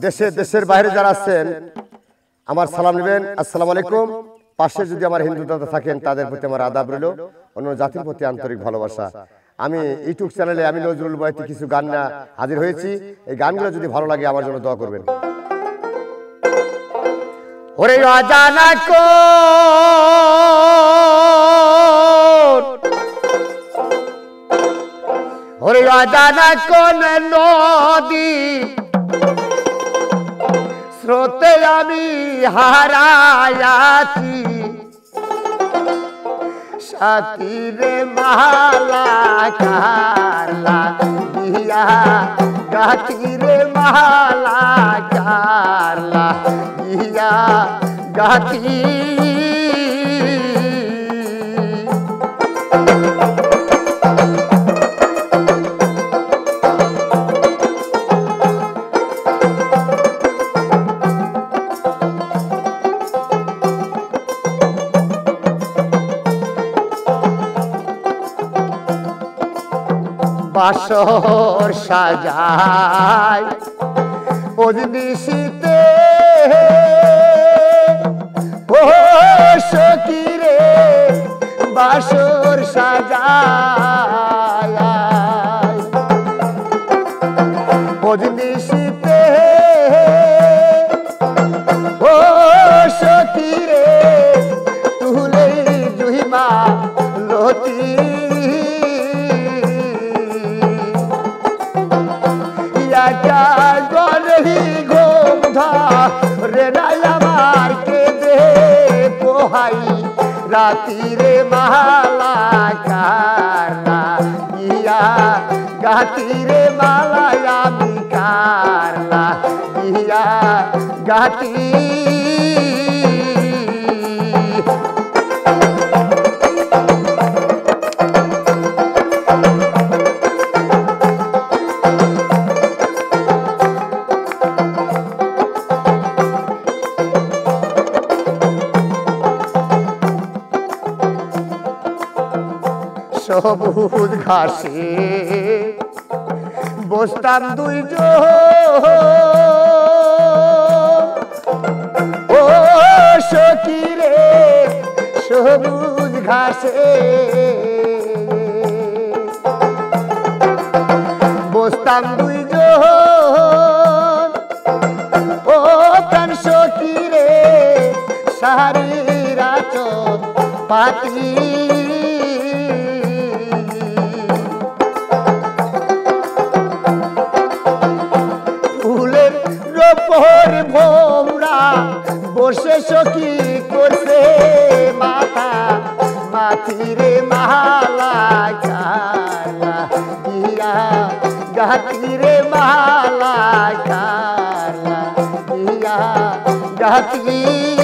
দেশে দেশের বাইরে যারা আছেন আমার সালাম নেবেন। আসসালামু আলাইকুম। পাশে যদি আমার হিন্দু দাদা থাকেন তাদের প্রতি আমার আদাব রইল, অন্য জাতির প্রতি আন্তরিক ভালোবাসা। আমি ইউটিউব চ্যানেলে আমি নজরুল বয়াতি কিছু গান না হাজির হয়েছি। এই গানগুলো যদি ভালো লাগে আমার জন্য দোয়া করবেন। ওরে অজানা কোন, ওরে অজানা কোন নদী স্রোতে আমি হারায়াছি, সাথীরে মালা কারলা দিয়া গাতিরে মালা কারলা দিয়া গাতি। বাসর সাজায় অগ্নিশীতে ও সখী রে, বাসর সাজায় অগ্নিশীতে ও সখী রে, তুলে জুহিমা লতি রাতিরে মালা কারলা দিয়া গাতিরে মালা আমি কারলা দিয়া গাতি। সবুজ ঘাসে বসতাম দুইজন, ও সখী রে সবুজ ঘাসে বসতাম দুইজন, ও প্রাণ সখী রে সারির আচর পাতি। ভোমরা বসে সখী করছে মাথা মাথিরে মালা কারলা দিয়া গাতিরে মালা কারলা দিয়া গাতি।